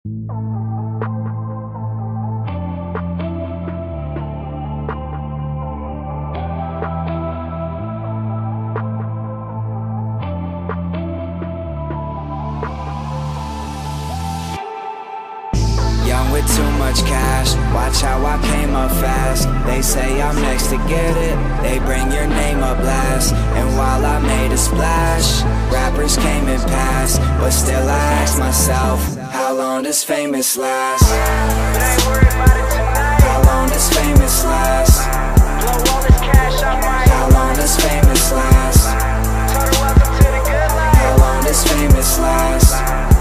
Young with too much cash, watch how I came up fast. They say I'm next to get it, they bring your name up last. And while I made a splash, rappers came and passed. But still I ask myself, how long does famous last? But I ain't worried about it tonight. How long does famous last? Blow all this cash, I might. How long does famous last? Total welcome to the good life. How long does famous last?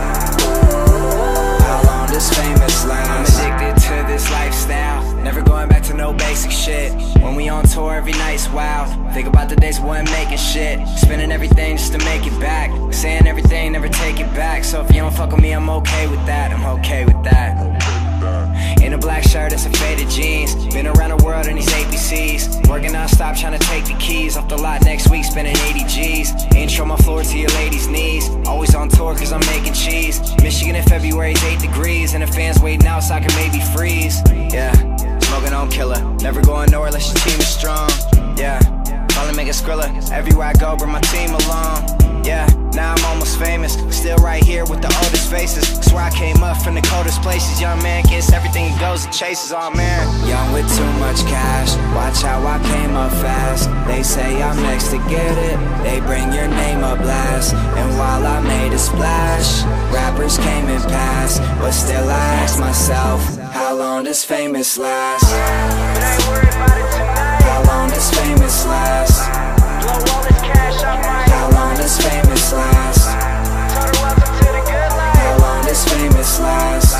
How long does famous last? I'm addicted to this lifestyle, never going back to no basic shit. When we on tour, every night's wild. Think about the days we wasn't making shit, spending everything just to make it back, saying everything, never take it back. So if you don't fuck with me, I'm okay with that. I'm okay with that. In a black shirt and some faded jeans, been around the world in these APCs, working non-stop trying to take the keys off the lot next week, spending 80 G's. Intro my floor to your lady's knees, always on tour cause I'm making cheese. Michigan in February is 8 degrees, and the fans waiting out so I can maybe freeze. Yeah, smoking on killer, never going nowhere unless your team is strong. Yeah, finally make a Skrilla, everywhere I go bring my team along. Yeah, now I'm almost famous, still right here with the oldest faces. Swear I came up from the coldest places. Young man gets everything he goes and chases, oh man. Young with too much cash, watch how I came up fast. They say I'm next to get it, they bring your name up last. And while I made a splash, rappers came and passed. But still I ask myself, how long does famous last? But I ain't worried about it tonight. How long does famous last? Blow all this cash, I might. How long does famous last? Total welcome to the good life. How long does famous last?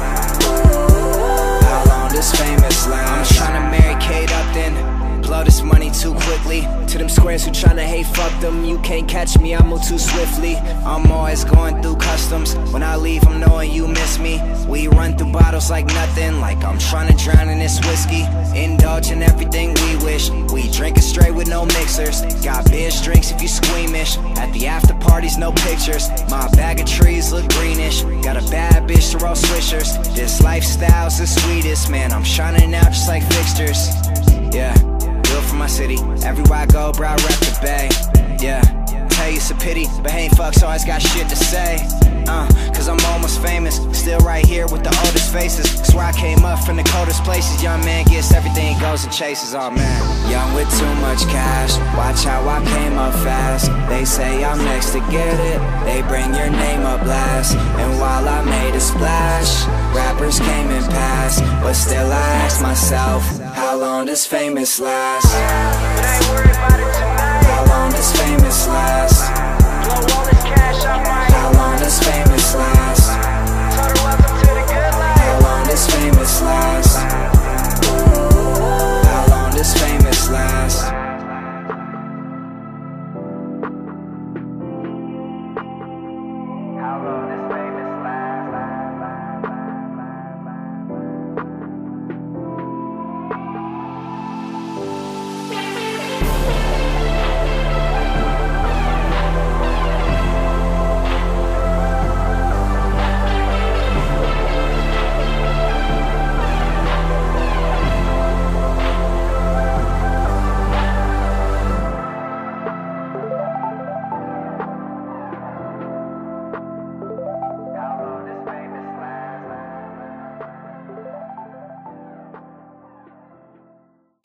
How long does famous last? I'm tryna marry Kate Upton, blow this money too quickly. To them squares who tryna hate, fuck them. You can't catch me, I move too swiftly. I'm always going through customs. When I leave, I'm knowing you miss me. We run through bottles like nothing, like I'm tryna drown in this whiskey. Indulge in everything we wish. We drink it straight with no mixers. Got beers, drinks if you squeamish. At the after parties, no pictures. My bag of trees look greenish. Got a bad bitch to roll swishers. This lifestyle's the sweetest, man. I'm shining out just like fixtures. Yeah, do it for my city. Everywhere I go, bro, I rep the bay. Yeah, tell you it's a pity, but hey, fuck, so I always got shit to say. Cause I'm almost famous, still right here with the oldest faces. Swear I came up from the coldest places. Young man gets everything he goes and chases, oh man. Young with too much cash, watch how I came up fast. They say I'm next to get it, they bring your name up last. And while I made a splash, rappers came and passed. But still I ask myself, how long does famous last? But I ain't worried about it tonight. How long does famous last? Blow all this cash, I might. How